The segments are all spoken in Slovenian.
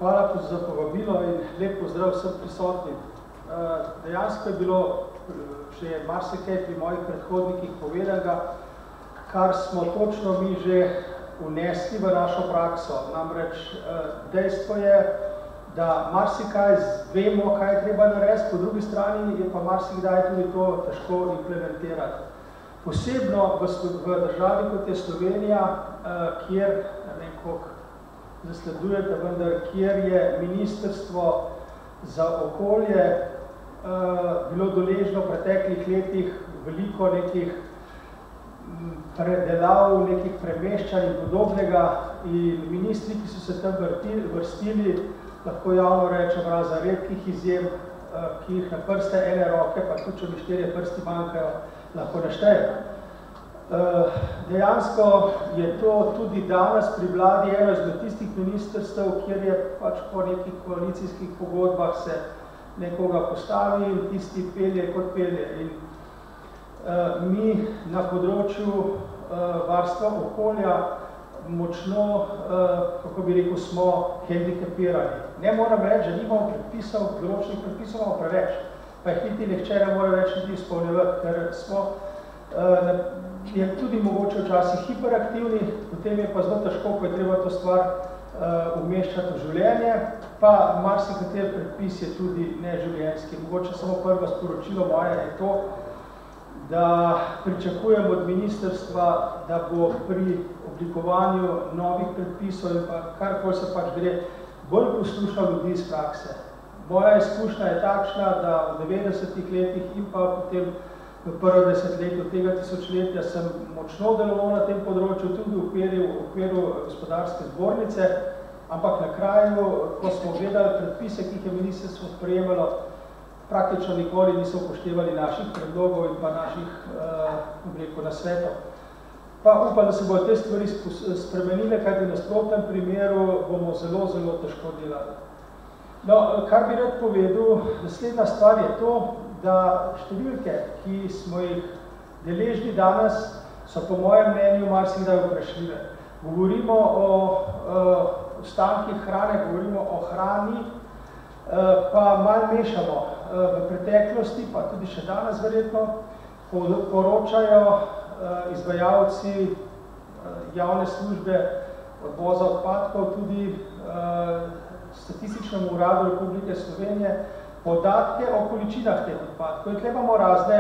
Hvala za povabilo in lep pozdrav vsem prisotnim. Dejansko je bilo še marsikaj pri mojih predhodnikih povedanega, kar smo točno mi že vnesli v našo prakso. Namreč dejstvo je, da marsikaj vemo, kaj je treba narediti, po drugi strani je pa marsikdaj tudi to težko implementirati. Posebno v državi, kot je Slovenija, kjer, ne vem, koliko zasledujete, vendar, kjer je Ministrstvo za okolje bilo deležno v preteklih letih veliko nekih predelav, nekih premeščanj in podobnega in ministri, ki so se tam vrstili, lahko javno rečem, razen redkih izjem, ki jih na prste ene roke, pa tudi če mi 4 prsti manjkajo, lahko naštejo. Dejansko je to tudi danes pri vladi eno izmed tistih ministrstev, kjer je pač po nekih koalicijskih pogodbah se nekoga postavi in tisti pelje kot pelje. In mi na področju varstva okolja močno, kako bi rekel, smo hendikepirani. Ne moram reči, da nimamo predpisov, določenih predpisov imamo preveč, pa jih niti nihče ne more več niti izpolnjevati, ker smo je tudi mogoče včasih hiperaktivni, potem je pa zelo težko, ko je treba to stvar umeščati v življenje, pa marsikateri predpis je tudi neživljenjski. Mogoče samo prvo sporočilo moje je to, da pričakujem od ministrstva, da bo pri oblikovanju novih predpisov in pa karkoli se pač gre, bolj poslušal ljudi iz prakse. Moja izkušnja je takšna, da v 90-ih letih in pa potem v prvo desetletju tega tisočletja sem močno deloval na tem področju, tudi v okviru gospodarske zbornice, ampak na kraju, ko smo gledali predpise, ki jih je ministrstvo sprejemalo, praktično nikoli niso upoštevali naših predlogov in pa naših nasvetov. Pa upam, da se bodo te stvari spremenile, kajti v nasprotnem primeru bomo zelo, zelo težko delali. No, kar bi rad povedal, naslednja stvar je to, da številke, ki smo jih deležni danes, so po mojem mnenju marsikdaj vprašljive. Govorimo o ostankih hrane, govorimo o hrani, pa malo mešamo. V preteklosti, pa tudi še danes verjetno, poročajo izvajalci javne službe odvoza odpadkov tudi Statističnemu uradu Republike Slovenije podatke o količinah teh odpadkov. In tukaj imamo razne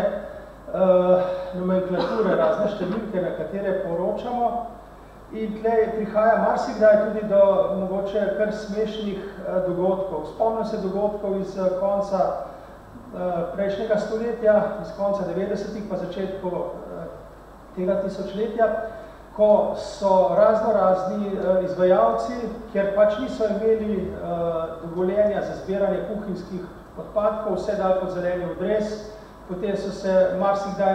nomenklature, razne številke, na katere poročamo. In tukaj prihaja marsikdaj tudi do mogoče kar smešnih dogodkov. Spomnim se dogodkov iz konca prejšnjega stoletja, iz konca 90-ih pa začetku tega tisočletja, ko so razni izvajalci, kjer pač niso imeli dovoljenja za zbiranje kuhinjskih odpadkov, vse dali pod zeleni odres, potem so se marsikdaj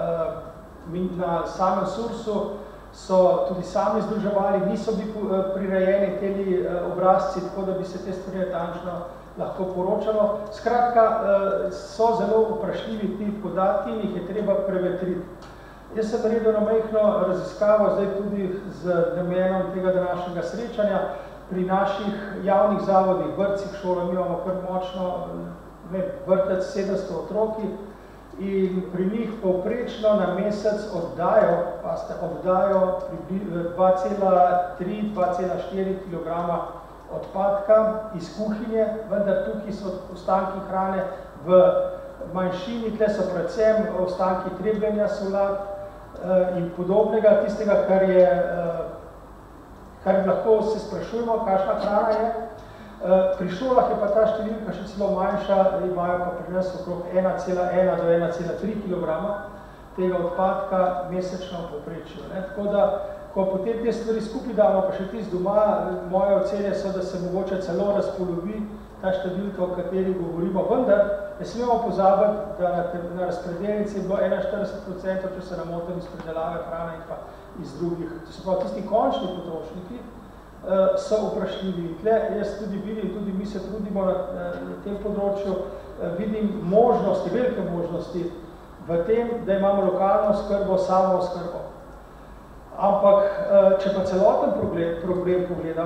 na samem Sursu so tudi sami združevali, niso bili prirejeni teli obrazci, tako da bi se te stvari natančno lahko poročalo. Skratka, so zelo vprašljivi ti podatki in jih je treba prevetriti. Jaz sem naredil na majhno raziskavo, zdaj tudi z namenom tega današnjega srečanja, pri naših javnih zavodih, vrtcih, šolah, mi imamo kar močno vrtec 700 otroki in pri njih povprečno na mesec oddajo 2,3–2,4 kg odpadka iz kuhinje, vendar tukaj so ostanki hrane v manjšini, tle so predvsem ostanki trebljenja solat in podobnega, tistega, kar lahko se sprašujemo, kakšna hrana je. Pri šolah je pa ta številka še celo manjša, imajo pa pri nas okrog 1,1 do 1,3 kg tega odpadka mesečno v povprečju. Tako da, ko potem te stvari skupaj damo, pa še tisti doma, moje ocene so, da se mogoče celo razpolovi ta številka, o kateri govorimo, vendar ne smemo pozabiti, da na razpredelnici je bilo 41%, če se namotim, iz predelave hrane in pa iz drugih. To se pa tisti končni potrošniki so vprašljivi. In tle jaz tudi vidim, tudi mi se trudimo na tem področju, vidim možnosti, velike možnosti v tem, da imamo lokalno oskrbo, samo oskrbo. Ampak, če pa celoten problem pogledam,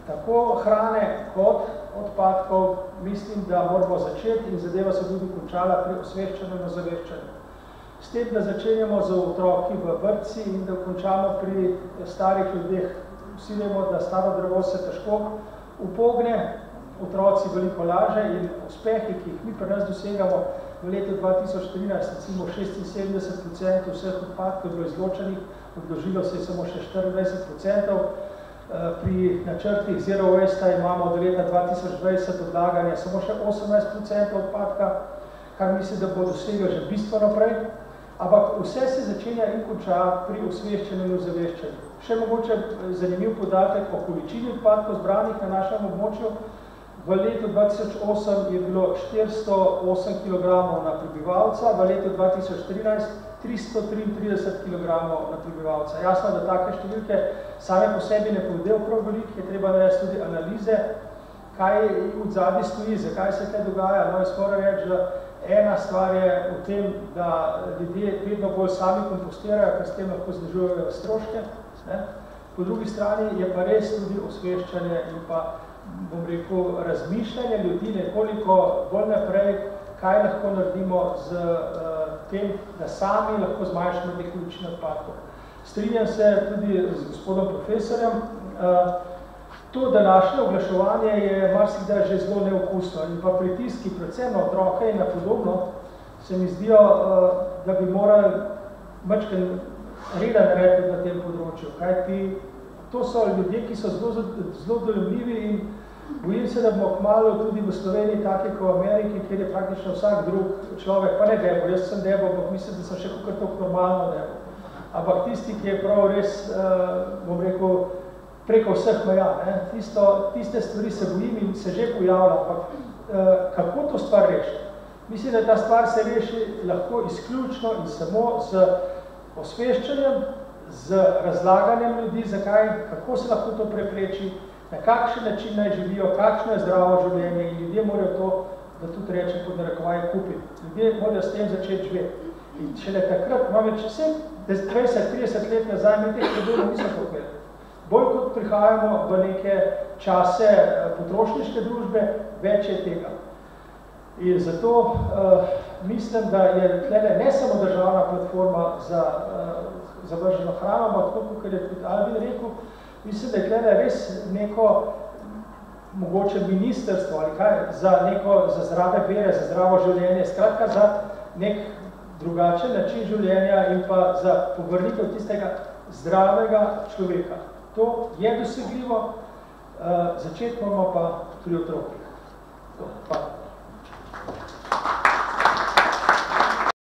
tako hrane kot odpadkov, mislim, da moramo začeti in zadeva se tudi končala pri osveščanju in ozaveščanju. S tem, da začenjamo z otroki v vrtci in da končamo pri starih ljudeh. Vsi vemo, da staro drevo se težko upogne, otroci veliko laže in uspehi, ki jih mi pri nas dosegamo v letu 2013, recimo 76% vseh odpadkov je bilo izločenih, odložilo se je samo še 24%. Pri načrtih Zero Waste imamo do leta 2020 odlaganja samo še 18% odpadka, kar mislim, da bo dosegel že bistveno prej. Ampak vse se začenja in konča pri osveščanju in ozaveščanju. Še mogoče zanimiv podatek o količini odpadkov zbranih na našem območju. V letu 2008 je bilo 408 kg na prebivalca, v letu 2013 333 kg na prebivalca. Jasno, da take številke same po sebi ne povedejo prav veliko, je treba narediti tudi analize, kaj od zadnji stoji, zakaj se kaj dogaja. No, je skoraj reči, da ena stvar je v tem, da ljudje vedno bolj sami kompostirajo, ker s tem lahko znižujejo stroške. Ne? Po drugi strani je pa res tudi osveščanje in pa, bom rekel, razmišljanje ljudi nekoliko bolj naprej, kaj lahko naredimo z tem, da sami lahko zmanjšamo te količine odpadkov. Strinjam se tudi z gospodom profesorjem. To današnje oglaševanje je marsikdaj že zelo neokusno in pa pritiski, predvsem na otroke in na podobno, se mi zdijo, da bi morali majčkeno reda narediti na tem področju. Kajti to so ljudje, ki so zelo dojemljivi in bojim se, da bomo kmalu tudi v Sloveniji take kot v Ameriki, kjer je praktično vsak drug človek, pa ne debo, jaz sem debo, ampak mislim, da sem še kakor tako normalno debo. Ampak tisti, ki je prav res, bom rekel, preko vseh meja, tiste stvari se bojim in se že pojavlja, ampak kako to stvar reši? Mislim, da ta stvar se reši lahko izključno in samo z osveščanjem, z razlaganjem ljudi, zakaj, kako se lahko to prepreči, na kakšen način naj živijo, kakšno je zdravo življenje in ljudje morajo to, da tudi rečem pod narekovaje, kupiti. Ljudje morajo s tem začeti živeti. In šele takrat, imam več 20-30 let nazaj, mi teh problemov niso pokveli. Bolj kot prihajamo v neke čase potrošniške družbe, več je tega. In zato mislim, da je tlele ne samo državna platforma za zavrženo hrano, ampak tako, kot je tudi Albin rekel, mislim, da je tlele res neko mogoče ministrstvo ali kaj, za zdrave vere, za zdravo življenje, skratka za nek drugačen način življenja in pa za povrnitev tistega zdravega človeka. To je dosegljivo, začeti moramo pa pri otrokih. Hvala.